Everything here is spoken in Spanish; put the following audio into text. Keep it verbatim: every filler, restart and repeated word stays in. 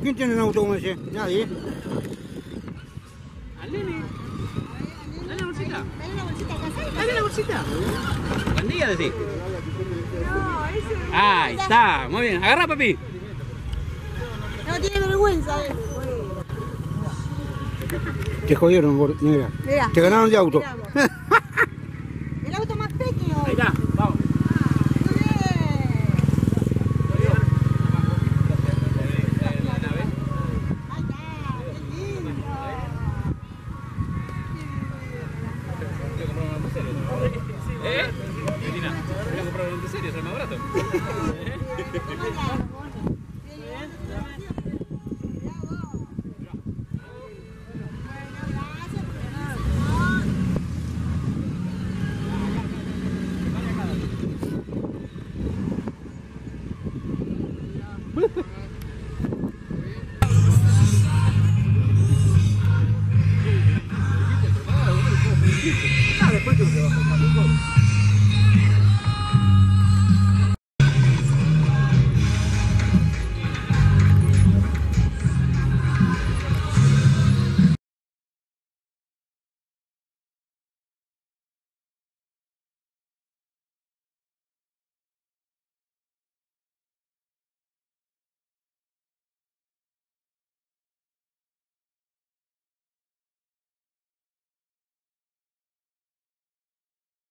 ¿Quién tiene un auto como ese? Nadie. Al nene. Dale la bolsita. Dale la bolsita acá, sale. Dale la bolsita. Buen día, decí. No, ese... Ahí está, muy bien. Agarra, papi. No tiene vergüenza, eh. Te jodieron, negra. Mirá. Te ganaron de auto. El auto más pequeño. Ahí está, vamos. ¿Eh? Medina, voy a comprar un de serio, es el más barato.